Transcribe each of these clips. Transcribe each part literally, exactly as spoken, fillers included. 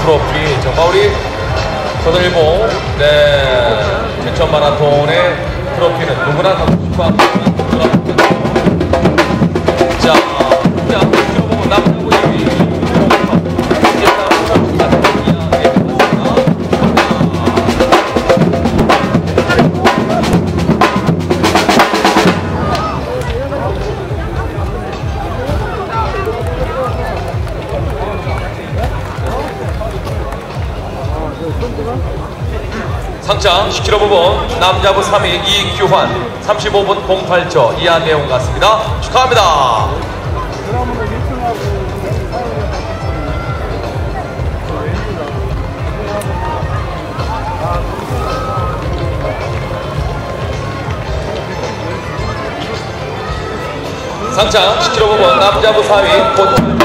트로피. 정말 우리 조선일보 네 춘천 마라톤의 트로피는 누구나 갖고 싶어 하는 트로피. 자, 자, 들어보면 남자부 이 위. 상장 십 킬로미터 부분 남자부 삼 위 이규환 삼십오 분 공팔 초 이하 내용 같습니다. 축하합니다. 상장 십 킬로미터 부분 남자부 사 위 본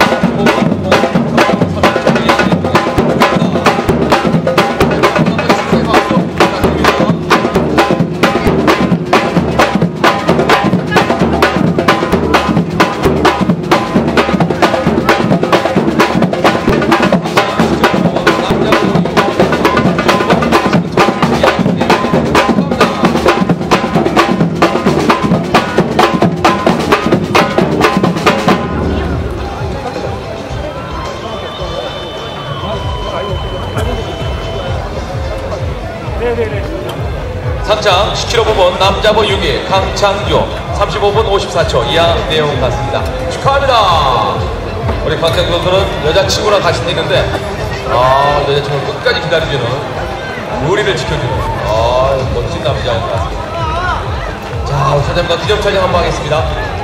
상장 십 킬로미터 부분 남자부 육 위 강창규 삼십오 분 오십사 초 이하 내용 같습니다. 축하합니다. 우리 강창규 선수는 여자친구랑 같이 뛰는데 아 여자친구를 끝까지 기다려주는 의리를 지켜주는 아 멋진 남자인 것 같습니다. 자 사장님과 기념 촬영 한번 하겠습니다.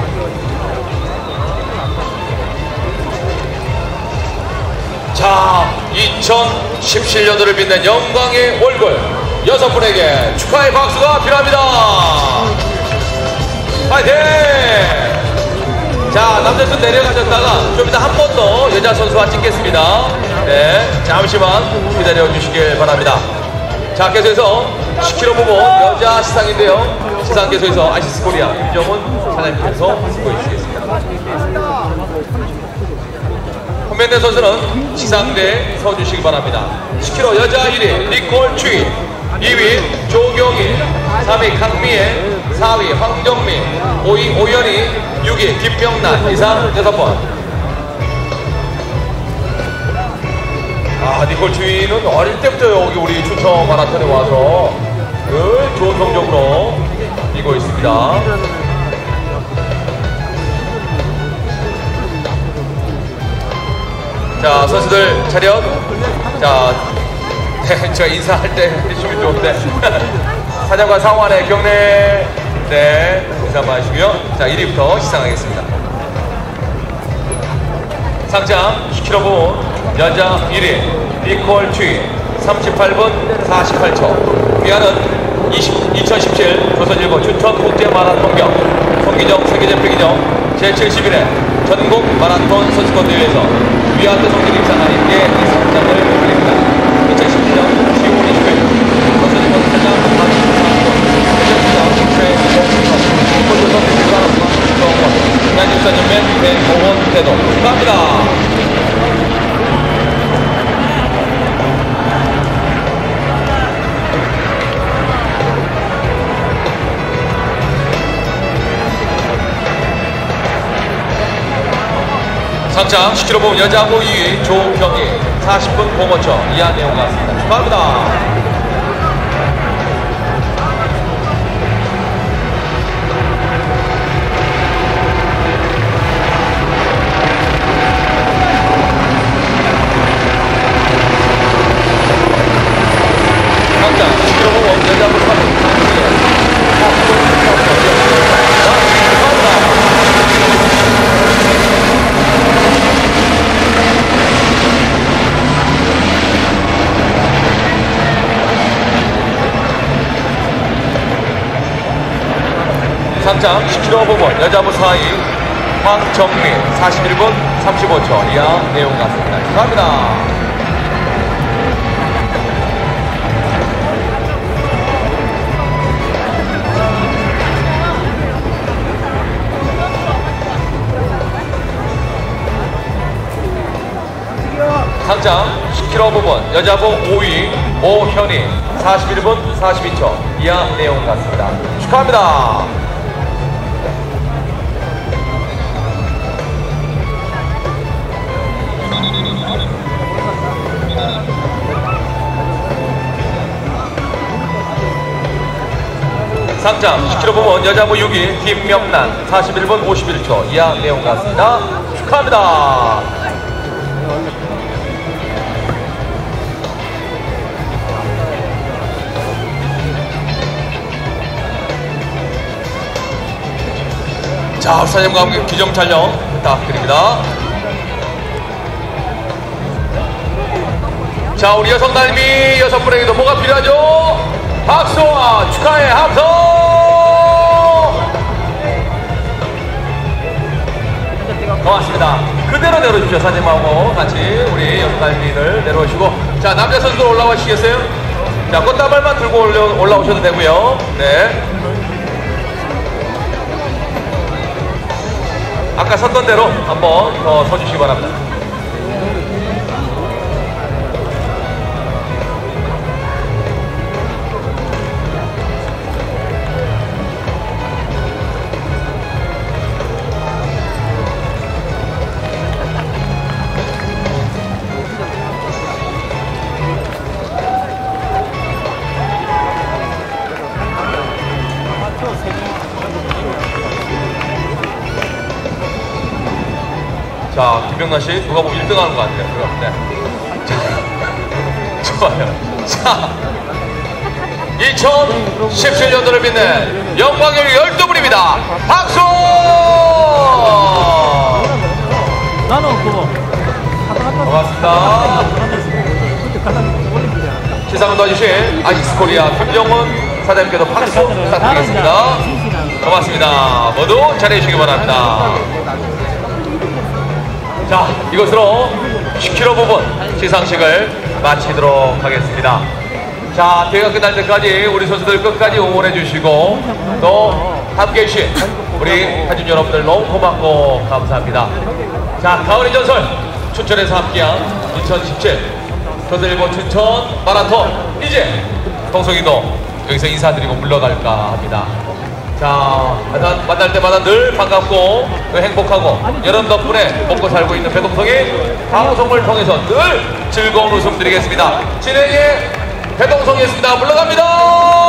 자 이천십칠 년도를 빛낸 영광의 얼굴 여섯 분에게 축하의 박수가 필요합니다. 파이팅! 자, 남자 선수 내려가셨다가 좀 이따 한 번 더 여자 선수와 찍겠습니다. 네, 잠시만 기다려 주시길 바랍니다. 자, 계속해서 십 킬로미터 부분 여자 시상인데요. 시상 계속해서 아시스 코리아 김정훈 사장님께서 보여주시겠습니다. 홈밴드 선수는 시상대에 서주시기 바랍니다. 십 킬로미터 여자 일 위 니콜 추이, 이 위 조경희, 삼 위 강미애, 사 위 황정미, 오 위 오연희, 육 위 김명란. 이상 여섯 번. 아 니콜 추이는 어릴 때부터 여기 우리 춘천 마라톤에 와서 늘 좋은 성적으로 이고 있습니다. 자 선수들 차렷. 자 네, 제가 인사할 때 해주시면 좋은데 사장과 상환의 경례 네 인사 한번 하시고요. 자 일 위부터 시상하겠습니다. 상장 십 킬로미터 부분 여자 일 위 니콜 추이 삼십팔 분 사십팔 초. 귀하는 이천십칠 조선일보 춘천 국제 마라톤 경 성기정 세계대표 기정 제칠십일 회 전국 마라톤 선수권 대회에서 위안대 성진 입상하님께 이 상장을 드립니다. 이천십칠 년 시월 이십 일 조선일보 사장 대전시장 최정식원 폴조선 대표사업관 정원 대한육사연맹 대보원 대도 축하합니다. 상장 십 킬로미터 부분 여자부 이 위 조경희 사십 분 공오 초 이하 내용 같습니다. 축하합니다. 상장 십 킬로미터 부분 여자부 삼 위 사십 분 십사 초 축하합니다. 상장 십 킬로미터 부분 여자부 사 위 황정미 사십일 분 삼십오 초 이하 내용 같습니다. 축하합니다. 상장 십 킬로그램 부분 여자부 오 위 오현이 사십일 분 사십이 초 이하 내용 같습니다. 축하합니다. 상장 십 킬로그램 부분 여자부 육 위 김명란 사십일 분 오십일 초 이하 내용 같습니다. 축하합니다. 자, 사장님과 함께 기정 촬영 부탁드립니다. 자, 우리 여성 달미 여섯 분에게도 뭐가 필요하죠? 박수와 축하의 함성! 고맙습니다. 그대로 내려주십시오. 사장님하고 같이 우리 여성 달미를 내려오시고. 자, 남자 선수들 올라와시겠어요? 자, 꽃다발만 들고 올라, 올라오셔도 되고요. 네. 아까 섰던 대로 한번 더 서주시기 바랍니다. 자, 김병란 씨, 누가 보면 일 등 하는 것 같아요. 네. 자, 좋아요. 자, 이천십칠 년도를 빛낸 영광의 열두 분입니다. 박수! 고맙습니다. 시상을 도와주신 아시스 코리아 김정훈 사장님께도 박수 부탁드리겠습니다. 고맙습니다. 모두 잘해주시기 바랍니다. 자, 이것으로 십 킬로그램 부분 시상식을 마치도록 하겠습니다. 자, 대회가 끝날 때까지 우리 선수들 끝까지 응원해 주시고 또 함께해 주신 우리 타준 여러분들 너무 고맙고 감사합니다. 자, 가을의 전설 춘천에서 함께한 이천십칠 조선일보 춘천 마라톤 이제 동성이도 여기서 인사드리고 물러갈까 합니다. 자, 만날, 만날 때마다 늘 반갑고 행복하고 여러분 덕분에 먹고 살고 있는 배동성이 방송을 통해서 늘 즐거운 웃음 드리겠습니다. 진행의 배동성이었습니다. 물러갑니다.